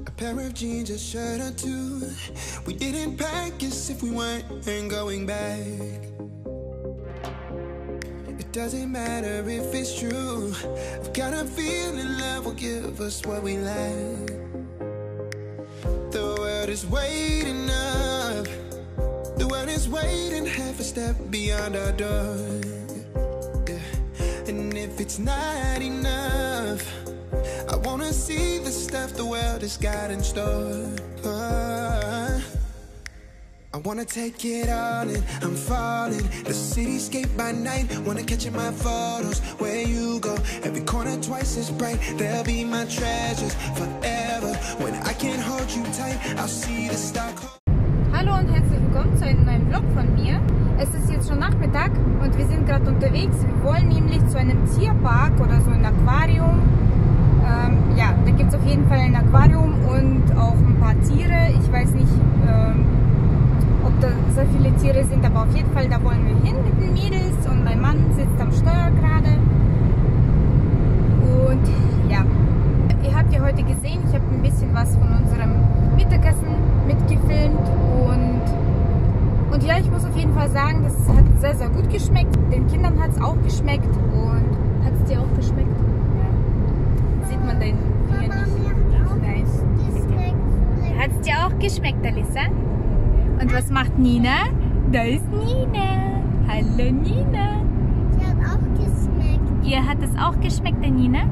A pair of jeans, a shirt or two. We didn't pack as if we weren't going back. It doesn't matter if it's true. I've got a feeling love will give us what we lack. The world is waiting up. The world is waiting half a step beyond our door. Yeah. And if it's not enough, I wanna see the stuff the world has got in store. I wanna take it all in, I'm falling. The cityscape by night, wanna catch in my photos. Where you go, every corner twice as bright. They'll be my treasures forever. When I can't hold you tight, I'll see the star. Hallo und herzlich willkommen zu einem neuen Vlog von mir. Es ist jetzt schon Nachmittag und wir sind gerade unterwegs. Wir wollen nämlich zu einem Tierpark oder so ein Aquarium. Ja, da gibt es auf jeden Fall ein Aquarium und auch ein paar Tiere. Ich weiß nicht, ob da so viele Tiere sind, aber auf jeden Fall, da wollen wir hin mit den Mädels und mein Mann sitzt am Steuer gerade. Und ja, ihr habt ja heute gesehen, ich habe ein bisschen was von unserem Mittagessen mitgefilmt und ja, ich muss auf jeden Fall sagen, das hat sehr, sehr gut geschmeckt. Den Kindern hat es auch geschmeckt und hat es dir auch geschmeckt? Ja. Sieht man den Finger nicht? Nein. Hat es dir auch geschmeckt, Alissa? Und was macht Nina? Da ist Nina. Hallo Nina. Sie hat auch geschmeckt. Ihr hat es auch geschmeckt, der Nina?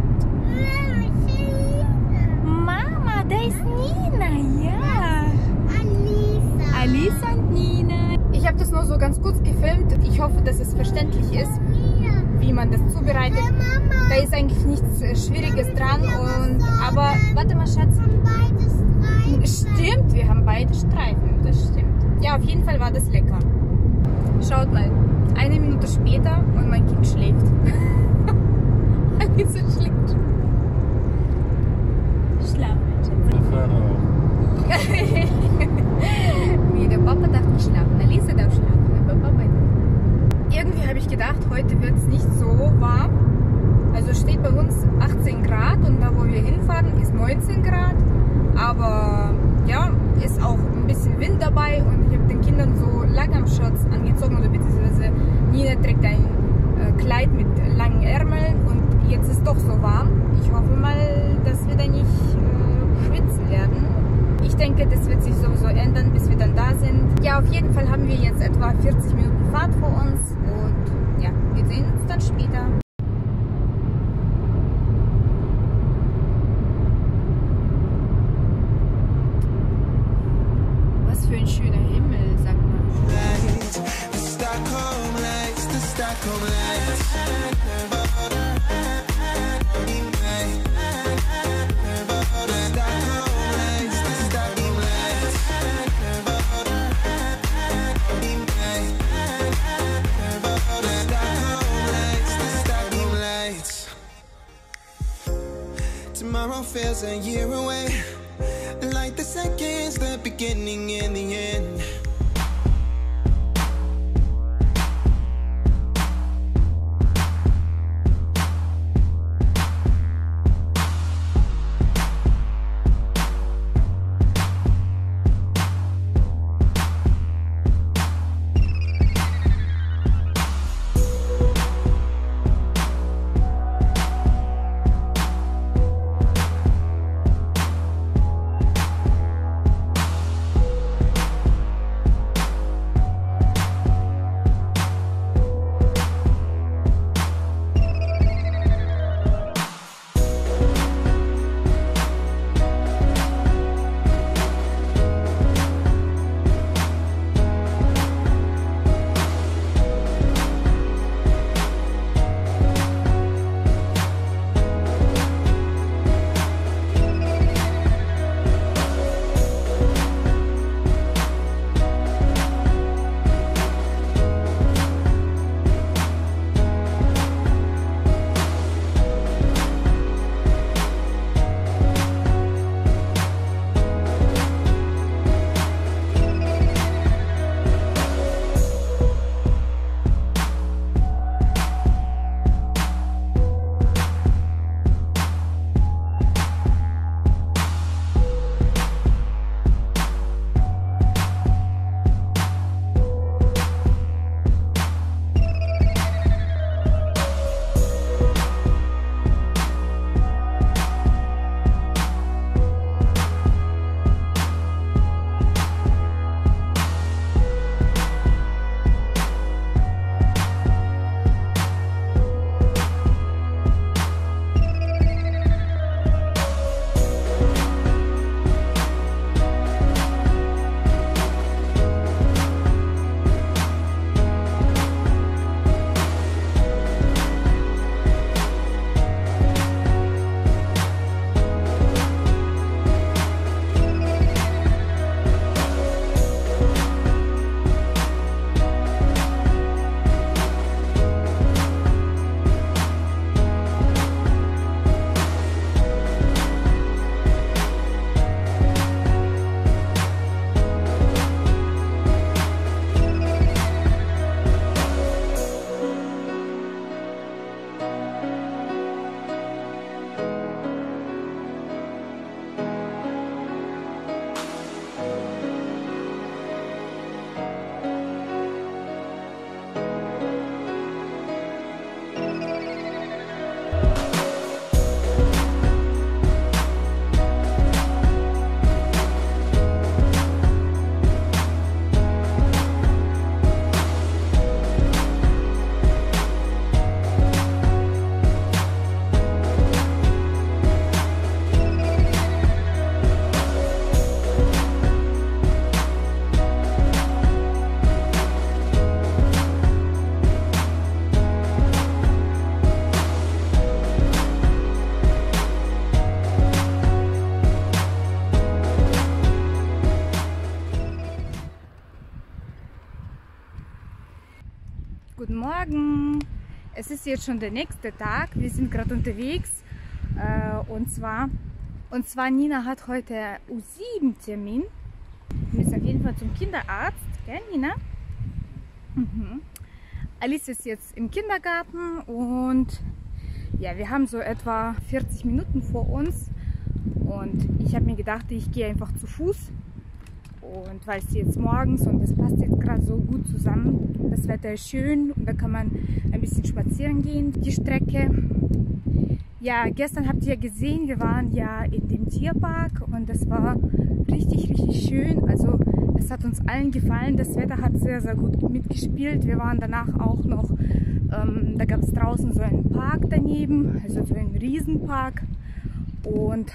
Mama, da ist Nina, ja. Alissa. Alissa und Nina. Ich habe das nur so ganz kurz gefilmt. Ich hoffe, dass es verständlich ist, wie man das zubereitet. Da ist eigentlich nichts Schwieriges dran. Aber warte mal, Schatz. Stimmt, wir haben beide Streifen. Das stimmt. Ja, auf jeden Fall war das lecker. Schaut mal, 1 Minute später und mein Kind schläft. Alissa schläft. Schlafen, Schatz. Nee, der Papa darf nicht schlafen. Alissa darf schlafen, aber Papa nicht. Irgendwie habe ich gedacht, heute wird es nicht so warm. Also steht bei uns 18 Grad und da, wo wir hinfahren, ist 19 Grad. Aber ja, ist auch ein bisschen Wind dabei und ich habe den Kindern so Langärmshorts angezogen oder beziehungsweise Nina trägt ein Kleid mit langen Ärmeln und jetzt ist doch so warm. Ich hoffe mal, dass wir da nicht schwitzen werden. Ich denke, das wird sich sowieso ändern, bis wir dann da sind. Ja, auf jeden Fall haben wir jetzt etwa 40 Minuten Fahrt vor uns und ja, wir sehen uns dann später. Was für ein schöner Himmel, sagt man. Tomorrow feels a year away, like the seconds, the beginning and the end. es ist jetzt schon der nächste Tag. Wir sind gerade unterwegs. Und zwar Nina hat heute U7-Termin. Wir müssen auf jeden Fall zum Kinderarzt. Gell, Nina? Mhm. Alice ist jetzt im Kindergarten und ja, wir haben so etwa 40 Minuten vor uns. Und ich habe mir gedacht, ich gehe einfach zu Fuß. Und weil es jetzt morgens und es passt jetzt gerade so gut zusammen. Das Wetter ist schön und da kann man ein bisschen spazieren gehen, die Strecke. Ja, gestern habt ihr gesehen, wir waren ja in dem Tierpark und das war richtig, richtig schön. Also es hat uns allen gefallen. Das Wetter hat sehr, sehr gut mitgespielt. Wir waren danach auch noch, da gab es draußen so einen Park daneben, also so einen Riesenpark. Und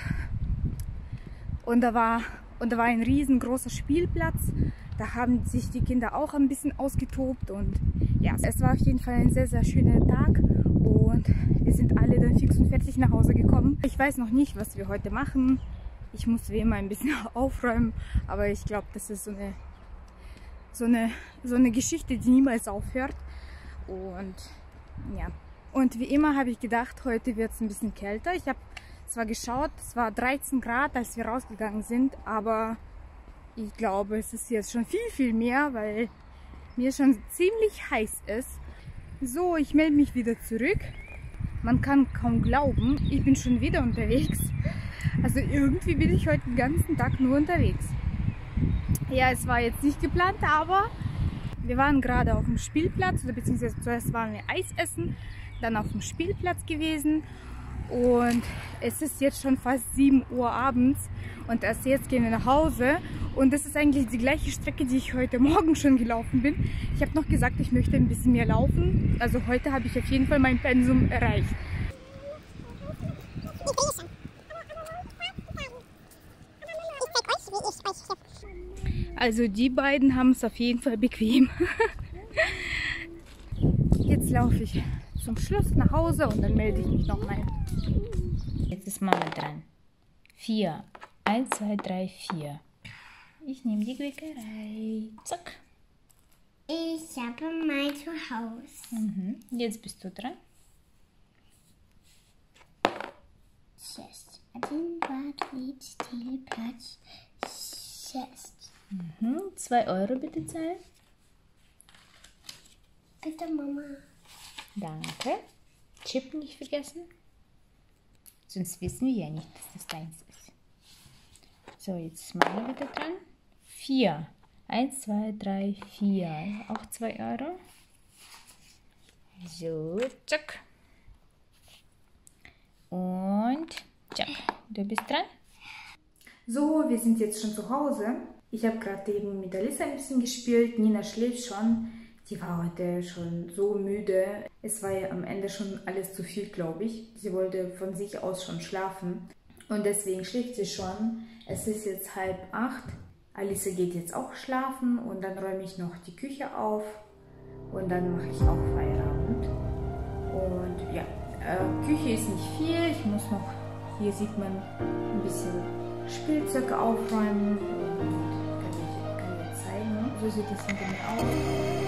da war ein riesengroßer Spielplatz. Da haben sich die Kinder auch ein bisschen ausgetobt und ja, es war auf jeden Fall ein sehr, sehr schöner Tag und wir sind alle dann fix und fertig nach Hause gekommen. Ich weiß noch nicht, was wir heute machen. Ich muss wie immer ein bisschen aufräumen, aber ich glaube, das ist so eine Geschichte, die niemals aufhört. Und ja, und wie immer habe ich gedacht, heute wird es ein bisschen kälter. Ich habe zwar geschaut, es war 13 Grad, als wir rausgegangen sind, aber ich glaube, es ist jetzt schon viel, viel mehr, weil mir schon ziemlich heiß ist. So, ich melde mich wieder zurück. Man kann kaum glauben, ich bin schon wieder unterwegs. Also irgendwie bin ich heute den ganzen Tag nur unterwegs. Ja, es war jetzt nicht geplant, aber wir waren gerade auf dem Spielplatz, oder beziehungsweise zuerst waren wir Eis essen, dann auf dem Spielplatz gewesen. Und es ist jetzt schon fast 7 Uhr abends und erst jetzt gehen wir nach Hause. Und das ist eigentlich die gleiche Strecke, die ich heute Morgen schon gelaufen bin. Ich habe noch gesagt, ich möchte ein bisschen mehr laufen. Also heute habe ich auf jeden Fall mein Pensum erreicht. Also die beiden haben es auf jeden Fall bequem. Jetzt laufe ich zum Schluss nach Hause und dann melde ich mich nochmal. Jetzt ist Mama dran. 4. 1, 2, 3, 4. Ich nehme die Quäkerei. Zack. Ich habe mein Zuhause. Jetzt bist du dran. Chest. Adinbad, Lied, Spielplatz. Chest. 2 Euro bitte zahlen. Bitte, Mama. Danke. Chip nicht vergessen. Sonst wissen wir ja nicht, dass das deins ist. So, jetzt ist Mama wieder dran. 4. 1, 2, 3, 4. Auch 2 Euro. So, zack. Und zack. Du bist dran. So, wir sind jetzt schon zu Hause. Ich habe gerade eben mit Alissa ein bisschen gespielt. Nina schläft schon. Die war heute schon so müde. Es war ja am Ende schon alles zu viel, glaube ich. Sie wollte von sich aus schon schlafen. Und deswegen schläft sie schon. Es ist jetzt 7:30. Alissa geht jetzt auch schlafen. Und dann räume ich noch die Küche auf. Und dann mache ich auch Feierabend. Und ja, Küche ist nicht viel. Ich muss noch, hier sieht man, ein bisschen Spielzeug aufräumen. Und kann ich jetzt zeigen. So sieht es hinter mir aus.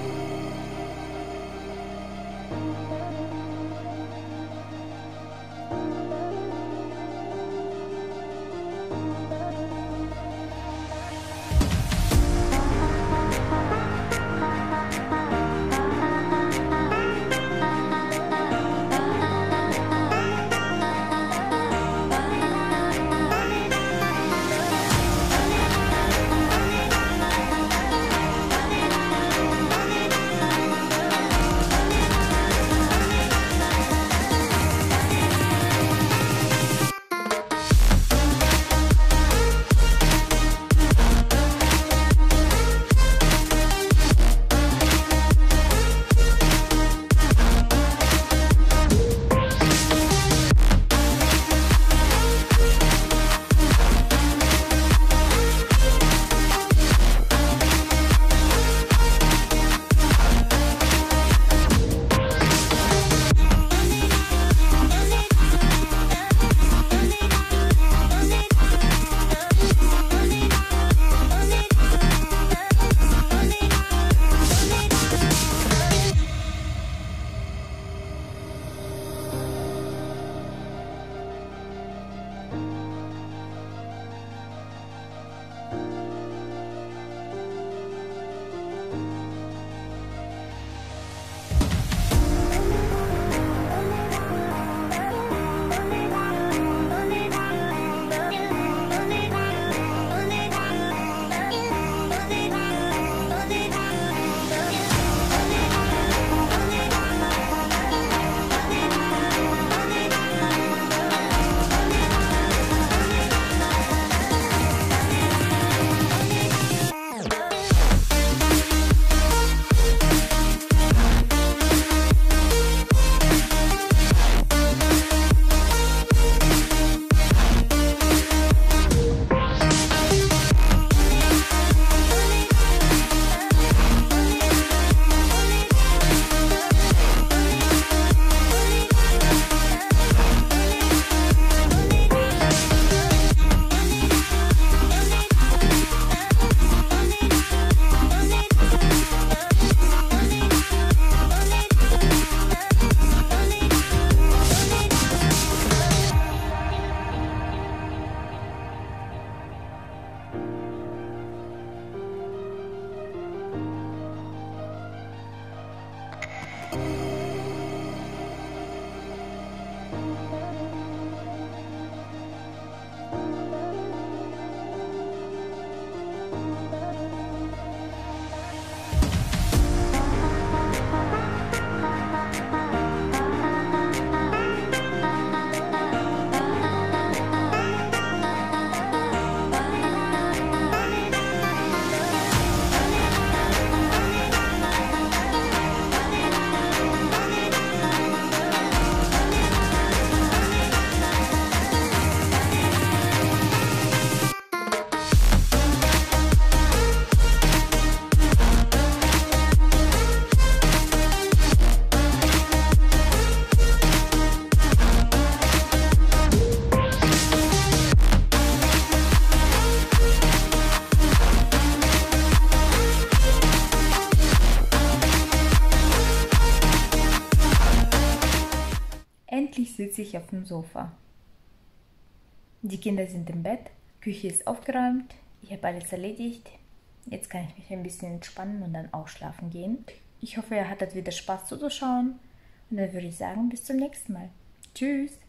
ich auf dem Sofa. Die Kinder sind im Bett, Küche ist aufgeräumt, ich habe alles erledigt. Jetzt kann ich mich ein bisschen entspannen und dann auch schlafen gehen. Ich hoffe, ihr hattet wieder Spaß zuzuschauen und dann würde ich sagen, bis zum nächsten Mal. Tschüss!